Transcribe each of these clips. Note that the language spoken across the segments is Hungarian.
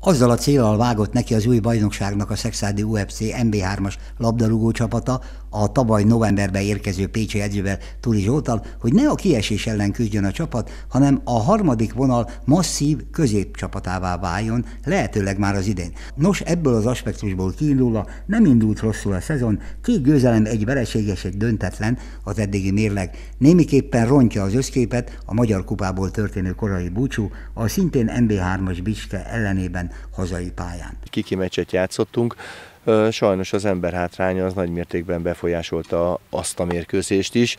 Azzal a céllal vágott neki az új bajnokságnak a Szekszárdi UFC MB3-as labdarúgó csapata, a tavaly novemberben érkező pécsi edzővel, Turi Zsolttal, hogy ne a kiesés ellen küzdjön a csapat, hanem a harmadik vonal masszív középcsapatává váljon, lehetőleg már az idén. Nos, ebből az aspektusból kiindulva nem indult rosszul a szezon, 2 győzelem, 1 vereség és 1 döntetlen, az eddigi mérleg némiképpen rontja az összképet, a Magyar Kupából történő korai búcsú a szintén MB3-as Bicske ellenében hazai pályán. Kiki meccset játszottunk, sajnos az emberhátránya az nagy mértékben befolyásolta azt a mérkőzést is.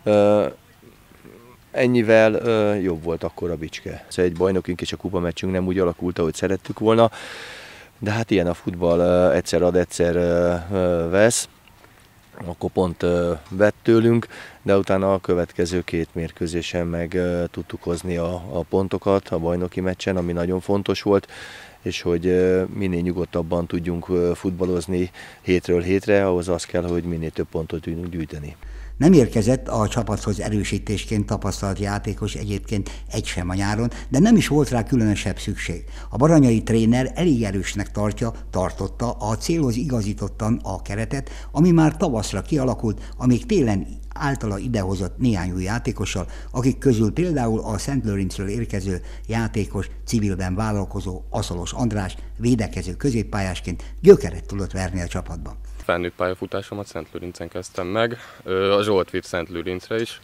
Ennyivel jobb volt akkor a Bicske. Egy bajnokink és a kupameccsünk nem úgy alakult, ahogy szerettük volna, de hát ilyen a futball, egyszer ad, egyszer vesz. Akkor pont vett tőlünk, de utána a következő 2 mérkőzésen meg tudtuk hozni a pontokat a bajnoki meccsen, ami nagyon fontos volt, és hogy minél nyugodtabban tudjunk futballozni hétről hétre, ahhoz az kell, hogy minél több pontot tudjunk gyűjteni. Nem érkezett a csapathoz erősítésként tapasztalt játékos egyébként egy sem a nyáron, de nem is volt rá különösebb szükség. A baranyai tréner elég erősnek tartotta a célhoz igazítottan a keretet, ami már tavaszra kialakult, amíg télen általa idehozott néhány új játékossal, akik közül például a Szent Lőrincről érkező játékos, civilben vállalkozó Aszolos András védekező középpályásként gyökeret tudott verni a csapatban. Felnőtt pályafutásomat Szent Lőrincen kezdtem meg, a Zsolt vitt Szent Lőrincre is,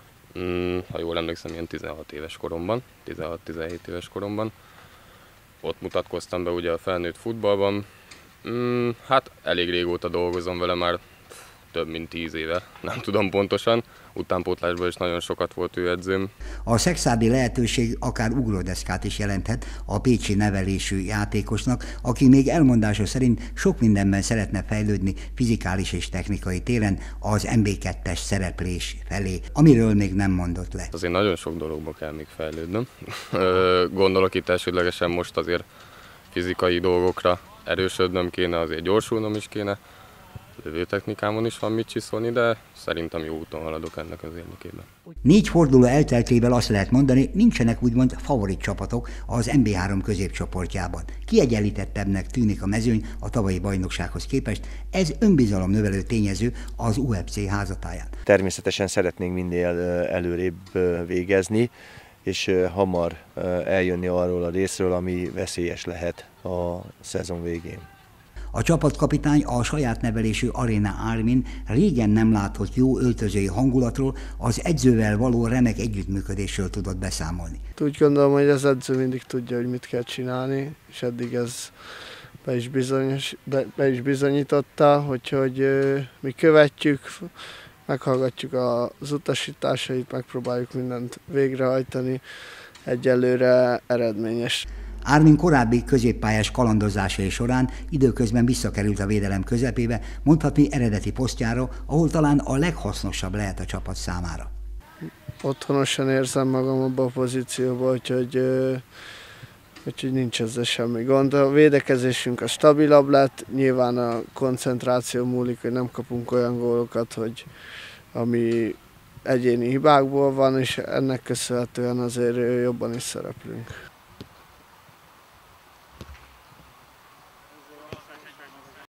ha jól emlékszem, ilyen 16 éves koromban, 16-17 éves koromban. Ott mutatkoztam be ugye a felnőtt futballban, hát elég régóta dolgozom vele, már több mint 10 éve, nem tudom pontosan, utánpótlásban is nagyon sokat volt ő edzőm. A szekszárdi lehetőség akár ugródeszkát is jelenthet a pécsi nevelésű játékosnak, aki még elmondása szerint sok mindenben szeretne fejlődni fizikális és technikai téren az MB2-es szereplés felé, amiről még nem mondott le. Azért nagyon sok dologba kell még fejlődnöm. Gondolok itt elsődlegesen most azért fizikai dolgokra erősödnöm kéne, azért gyorsulnom is kéne. Lövőtechnikámon is van mit csiszolni, de szerintem jó úton haladok ennek az érdekében. 4 forduló elteltével azt lehet mondani, nincsenek úgymond favorit csapatok az MB3 középcsoportjában. Kiegyenlítettebbnek tűnik a mezőny a tavalyi bajnoksághoz képest, ez önbizalomnövelő tényező az UFC házatáján. Természetesen szeretnénk minél előrébb végezni, és hamar eljönni arról a részről, ami veszélyes lehet a szezon végén. A csapatkapitány a saját nevelésű Aréna Armin régen nem látott jó öltözői hangulatról, az edzővel való remek együttműködésről tudott beszámolni. Úgy gondolom, hogy az edző mindig tudja, hogy mit kell csinálni, és eddig ez be is bizonyította, hogy mi követjük, meghallgatjuk az utasításait, megpróbáljuk mindent végrehajtani, egyelőre eredményes. Armin korábbi középpályás kalandozásai során időközben visszakerült a védelem közepébe, mondhatni eredeti posztjára, ahol talán a leghasznosabb lehet a csapat számára. Otthonosan érzem magam abban a pozícióban, úgyhogy nincs ezzel semmi gond. A védekezésünk a stabilabb lett, nyilván a koncentráció múlik, hogy nem kapunk olyan gólokat, ami egyéni hibákból van, és ennek köszönhetően azért jobban is szereplünk.